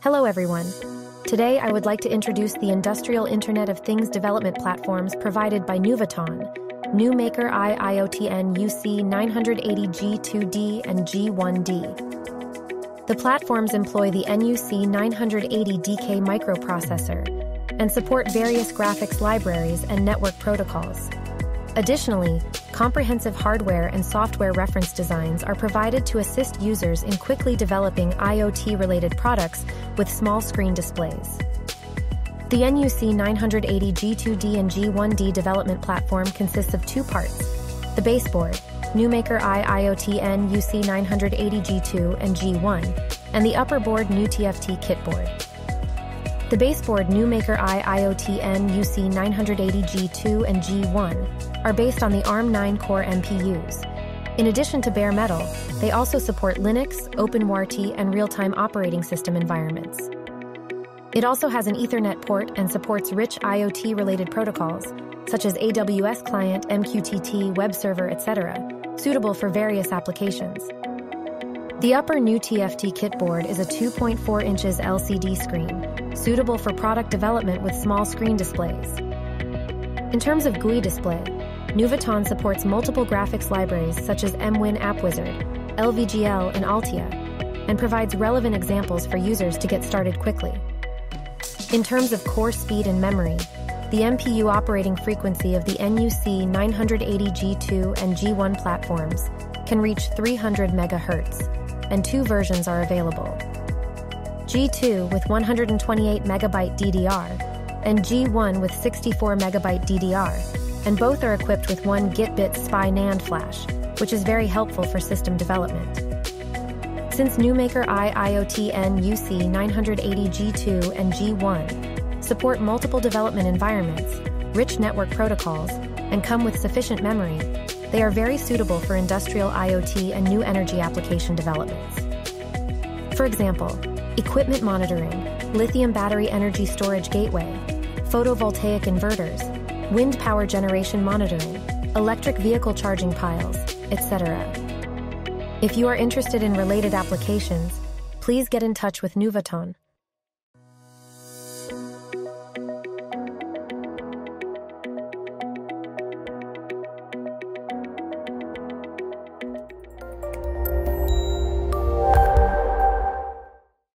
Hello everyone. Today I would like to introduce the Industrial Internet of Things development platforms provided by Nuvoton, NuMaker-IIoT-NUC980G2D and G1D. The platforms employ the NUC980DK microprocessor and support various graphics libraries and network protocols. Additionally, comprehensive hardware and software reference designs are provided to assist users in quickly developing IoT-related products with small screen displays. The NUC980G2D and G1D development platform consists of two parts: the baseboard, NuMaker-IIoT-NUC980G2 and G1, and the upper board NuTFT kitboard. The baseboard NuMaker-IIoT-NUC980G2 and G1 are based on the ARM 9-core MPUs. In addition to bare metal, they also support Linux, OpenWRT, and real-time operating system environments. It also has an Ethernet port and supports rich IoT-related protocols, such as AWS Client, MQTT, Web Server, etc., suitable for various applications. The upper NuTFT kitboard is a 2.4 inches LCD screen, suitable for product development with small screen displays. In terms of GUI display, Nuvoton supports multiple graphics libraries such as MWin AppWizard, LVGL, and Altia, and provides relevant examples for users to get started quickly. In terms of core speed and memory, the MPU operating frequency of the NUC980G2 and G1 platforms can reach 300 MHz, and two versions are available: G2 with 128 MB DDR and G1 with 64 MB DDR, and both are equipped with 1 gigabit SPI NAND flash, which is very helpful for system development. Since NuMaker-IIoT-NUC980G2 and G1 support multiple development environments, rich network protocols, and come with sufficient memory, they are very suitable for industrial IoT and new energy application developments. For example, equipment monitoring, lithium battery energy storage gateway, photovoltaic inverters, wind power generation monitoring, electric vehicle charging piles, etc. If you are interested in related applications, please get in touch with Nuvoton.